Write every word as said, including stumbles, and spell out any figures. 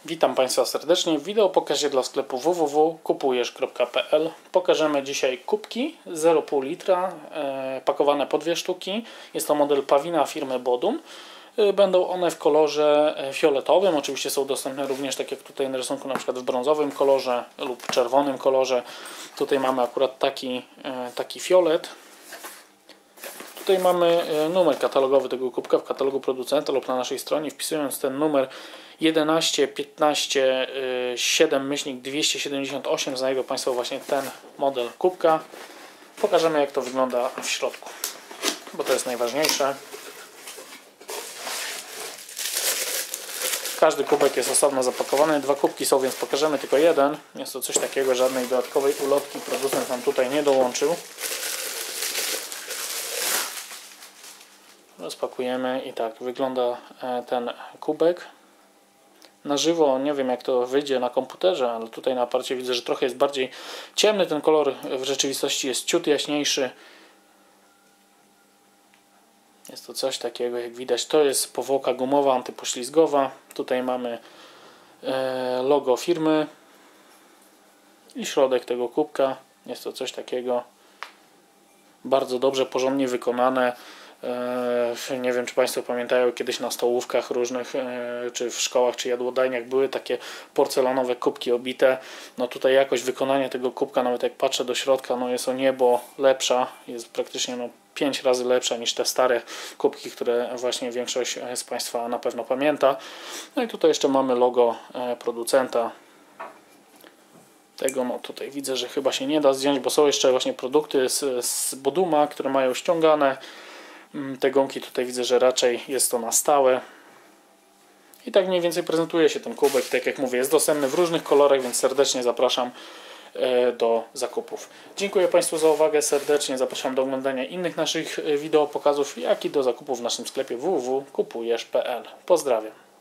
Witam Państwa serdecznie w wideo pokazie dla sklepu w w w kropka kupujesz kropka p l. Pokażemy dzisiaj kubki zero przecinek pięć litra e, pakowane po dwie sztuki. Jest to model Pawina firmy Bodum. E, będą one w kolorze fioletowym. Oczywiście są dostępne również, tak jak tutaj na rysunku, na przykład w brązowym kolorze lub czerwonym kolorze. Tutaj mamy akurat taki, e, taki fiolet. Tutaj mamy numer katalogowy tego kubka w katalogu producenta lub na naszej stronie. Wpisując ten numer jedenaście piętnaście siedem dwieście siedemdziesiąt osiem znajdą Państwo właśnie ten model kubka. Pokażemy, jak to wygląda w środku, bo to jest najważniejsze. Każdy kubek jest osobno zapakowany. Dwa kubki są, więc pokażemy tylko jeden. Jest to coś takiego, żadnej dodatkowej ulotki producent nam tutaj nie dołączył. Rozpakujemy i tak wygląda ten kubek. Na żywo nie wiem, jak to wyjdzie na komputerze, ale tutaj na aparacie widzę, że trochę jest bardziej ciemny ten kolor. W rzeczywistości jest ciut jaśniejszy. Jest to coś takiego, jak widać, to jest powłoka gumowa, antypoślizgowa. Tutaj mamy logo firmy i środek tego kubka. Jest to coś takiego bardzo dobrze, porządnie wykonane. Nie wiem, czy Państwo pamiętają, kiedyś na stołówkach różnych, czy w szkołach, czy jadłodajniach były takie porcelanowe kubki obite. No tutaj jakość wykonania tego kubka, nawet jak patrzę do środka, no jest o niebo lepsza. Jest praktycznie no pięć razy lepsza niż te stare kubki, które właśnie większość z Państwa na pewno pamięta. No i tutaj jeszcze mamy logo producenta. Tego no tutaj widzę, że chyba się nie da zdjąć, bo są jeszcze właśnie produkty z, z Boduma, które mają ściągane. Te gąbki tutaj widzę, że raczej jest to na stałe. I tak mniej więcej prezentuje się ten kubek. Tak jak mówię, jest dostępny w różnych kolorach, więc serdecznie zapraszam do zakupów. Dziękuję Państwu za uwagę. Serdecznie zapraszam do oglądania innych naszych wideo pokazów, jak i do zakupów w naszym sklepie w w w kropka kupujesz kropka p l. Pozdrawiam.